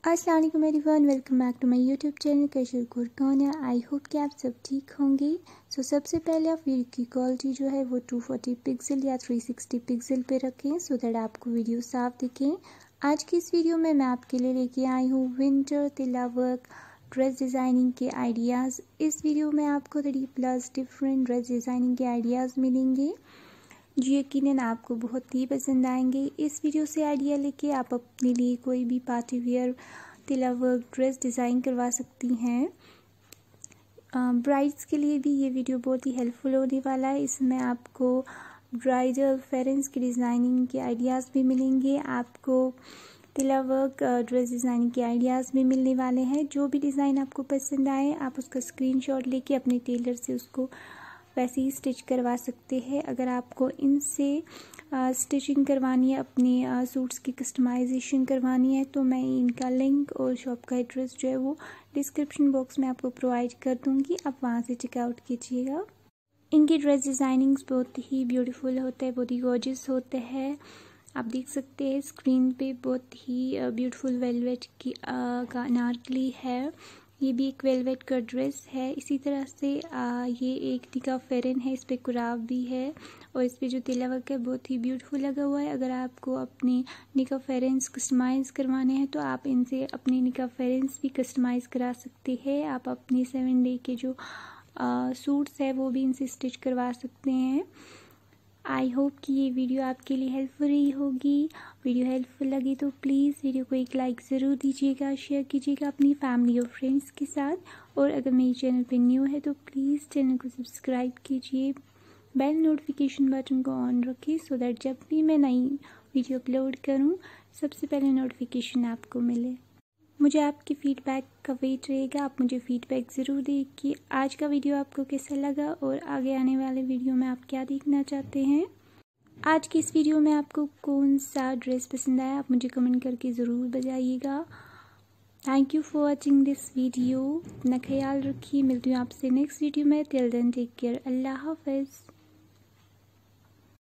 अस्सलाम वालेकुम everyone, welcome back to my YouTube channel कैशर कोरकाना। आई होप कि आप सब ठीक होंगे। सबसे पहले आप वीडियो की क्वालिटी जो है वो 240 पिक्सल या 360 पिक्सल पे रखें सो दैट आपको वीडियो साफ दिखें। आज की इस वीडियो में मैं आपके लिए लेके आई हूँ विंटर तिला वर्क ड्रेस डिज़ाइनिंग के आइडियाज़। इस वीडियो में आपको 30+ डिफरेंट ड्रेस डिज़ाइनिंग के आइडियाज़ मिलेंगे जो यकीनन आपको बहुत ही पसंद आएंगे। इस वीडियो से आइडिया लेके आप अपने लिए कोई भी पार्टी वेयर तिला वर्क ड्रेस डिज़ाइन करवा सकती हैं। ब्राइड्स के लिए भी ये वीडियो बहुत ही हेल्पफुल होने वाला है। इसमें आपको ब्राइडल फेरेंस की डिज़ाइनिंग के आइडियाज़ भी मिलेंगे, आपको तिला वर्क ड्रेस डिज़ाइनिंग के आइडियाज़ भी मिलने वाले हैं। जो भी डिज़ाइन आपको पसंद आए आप उसका स्क्रीनशॉट लेके अपने टेलर से उसको वैसे ही स्टिच करवा सकते हैं। अगर आपको इनसे स्टिचिंग करवानी है, अपने सूट्स की कस्टमाइजेशन करवानी है, तो मैं इनका लिंक और शॉप का एड्रेस जो है वो डिस्क्रिप्शन बॉक्स में आपको प्रोवाइड कर दूँगी, आप वहाँ से चेकआउट कीजिएगा। इनके ड्रेस डिज़ाइनिंग्स बहुत ही ब्यूटीफुल होते हैं, बहुत ही गॉर्जियस होते हैं। आप देख सकते हैं स्क्रीन पे बहुत ही ब्यूटीफुल वेलवेट की का अनारकली है। ये भी एक वेलवेट का ड्रेस है। इसी तरह से ये एक निका फेरन है, इस पे कुराब भी है और इस पे जो तिला वर्क है बहुत ही ब्यूटीफुल लगा हुआ है। अगर आपको अपने निका फेरेंस कस्टमाइज़ करवाने हैं तो आप इनसे अपने निका फेरेंस भी कस्टमाइज़ करा सकते हैं। आप अपने 7 डे के जो सूट्स है वो भी इनसे स्टिच करवा सकते हैं। आई होप कि ये वीडियो आपके लिए हेल्पफुल रही होगी। वीडियो हेल्पफुल लगी तो प्लीज़ वीडियो को एक लाइक ज़रूर दीजिएगा, शेयर कीजिएगा अपनी फैमिली और फ्रेंड्स के साथ। और अगर मेरे चैनल पे न्यू है तो प्लीज़ चैनल को सब्सक्राइब कीजिए, बेल नोटिफिकेशन बटन को ऑन रखिए सो दैट जब भी मैं नई वीडियो अपलोड करूँ सबसे पहले नोटिफिकेशन आपको मिले। मुझे आपके फीडबैक का वेट रहेगा, आप मुझे फीडबैक ज़रूर दें कि आज का वीडियो आपको कैसा लगा और आगे आने वाले वीडियो में आप क्या देखना चाहते हैं। आज की इस वीडियो में आपको कौन सा ड्रेस पसंद आया आप मुझे कमेंट करके ज़रूर बताइएगा। Thank you for watching this video. अपना ख्याल रखिए, मिलती हूँ आपसे नेक्स्ट वीडियो में। टिल देन टेक केयर, अल्लाह हाफ़िज़।